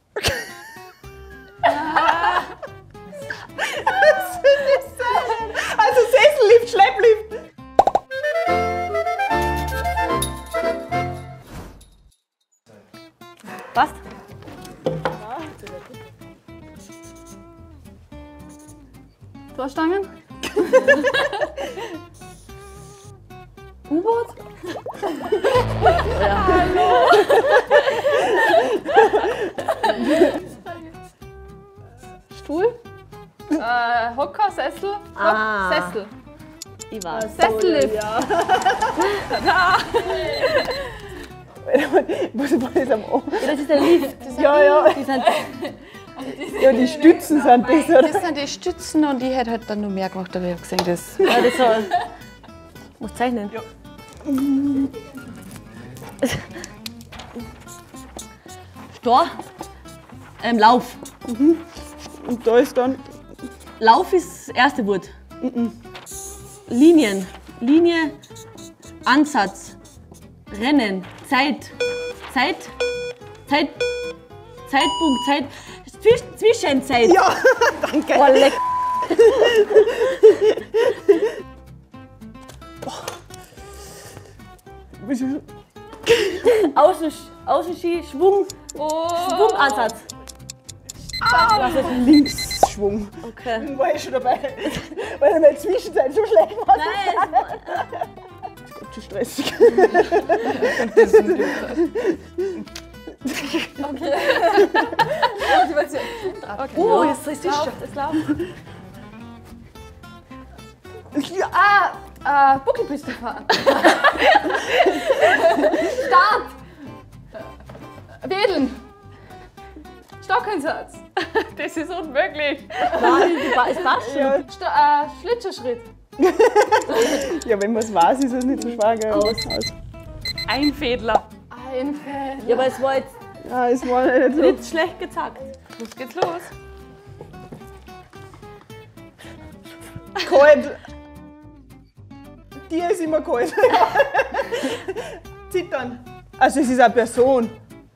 Also Sessellift, Schlepplift. Passt? Torstangen? U-Boot? Ja. Hallo! Stuhl? Hocker, Sessel? Ah. Sessel. Ich weiß. Sessellift. Ja. Da. Was ist am Ohr? Das ist der Lift. Ja, ja. Die sind Ja, die Stützen sind das, oder? Das sind die Stützen und ich hätte halt dann noch mehr gemacht, aber ich habe gesehen, das. ja, das soll. Muss zeichnen. Ja. Stor. Lauf. Und da ist dann Lauf ist das erste Wort. Linien. Linie. Ansatz. Rennen. Zeit. Zeit. Zeit. Zeitpunkt. Zeit. Zwischenzeit. ja, danke. Oh, leck. Außenski, Schwung, Oh. Schwungansatz. Linksschwung. Okay. War ich schon dabei, weil in der Zwischenzeit so schlecht war. Nein, Gott, zu stressig. Okay. Motivation. Okay. oh, jetzt ist es schon. Es läuft. Buckelpiste fahren. Start. Wedeln. Stockeinsatz. Das ist unmöglich. Nein, es passt schon. Ja, Schlittschuhschritt. ja, wenn man es weiß, ist es nicht so schwer. Gell? Aus. Einfädler. Einfädler. Ja, aber es war jetzt Ja, es war nicht so. nicht schlecht gezeigt. Los geht's los. Kalt. Dir ist immer kalt. Zittern. Also es ist eine Person.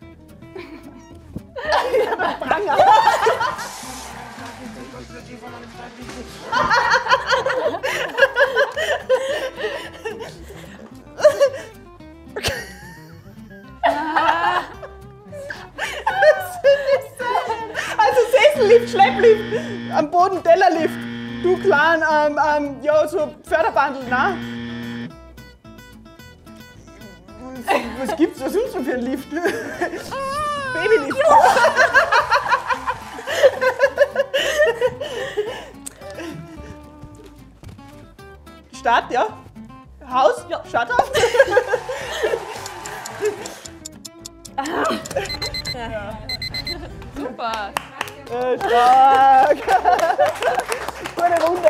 Also Sessellift, Schlepplift, am Boden Tellerlift. Du klein, ja, so Förderbandel, nein. Was gibt's da sonst noch für einen Lift? Babylift. Start, ja? Haus? Ja. Start auf. Super. Stark. Gute Runde.